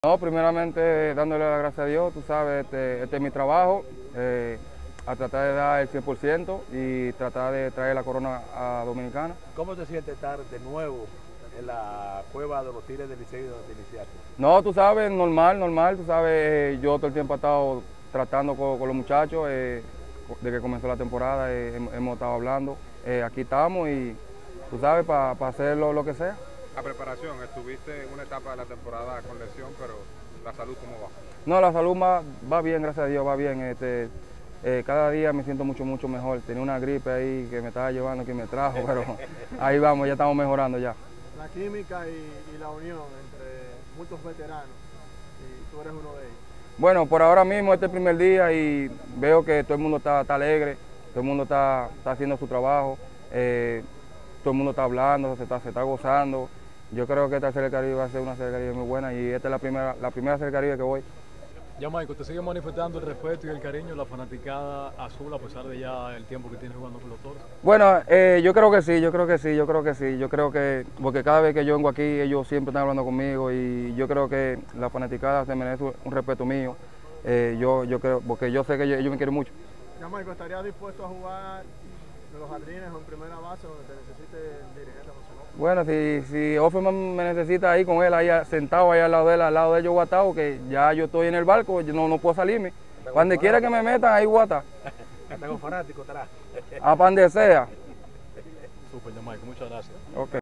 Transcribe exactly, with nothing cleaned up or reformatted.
No, primeramente dándole las gracias a Dios, tú sabes, este, este es mi trabajo, eh, a tratar de dar el cien por ciento y tratar de traer la corona a Dominicana. ¿Cómo te sientes estar de nuevo en la cueva de los Tigres del Licey donde te iniciaste? No, tú sabes, normal, normal, tú sabes, eh, yo todo el tiempo he estado tratando con, con los muchachos, eh, de que comenzó la temporada, eh, hemos, hemos estado hablando, eh, aquí estamos y tú sabes, para pa hacer lo, lo que sea. La preparación, estuviste en una etapa de la temporada con lesión, pero la salud, ¿cómo va? No, la salud va, va bien, gracias a Dios, va bien. Este, eh, cada día me siento mucho, mucho mejor. Tenía una gripe ahí que me estaba llevando, que me trajo, pero ahí vamos, ya estamos mejorando ya. La química y, y la unión entre muchos veteranos, y tú eres uno de ellos. Bueno, por ahora mismo este es el primer día y veo que todo el mundo está, está alegre, todo el mundo está, está haciendo su trabajo, eh, todo el mundo está hablando, se está, se está gozando. Yo creo que esta Serie del Caribe va a ser una Serie del Caribe muy buena y esta es la primera, la primera Serie del Caribe que voy. Ya, Michael, te sigue manifestando el respeto y el cariño de la fanaticada azul a pesar de ya el tiempo que tienes jugando con los Toros. Bueno, eh, yo creo que sí, yo creo que sí, yo creo que sí, yo creo que, porque cada vez que yo vengo aquí ellos siempre están hablando conmigo y yo creo que la fanaticada se merece un respeto mío, eh, yo, yo creo, porque yo sé que ellos, ellos me quieren mucho. Ya, Michael, ¿estarías dispuesto a jugar de los jardines o en primera base donde te necesite el dirigente emocional? Bueno, si, si Offerman me necesita ahí con él, ahí sentado ahí al lado de él, al lado de ellos guatado, que ya yo estoy en el barco, yo no, no puedo salirme. Cuando quiera que me metan, ahí guata. Tengo fanático atrás. A pan de sea. Súper, ya, Michael, muchas gracias. Okay.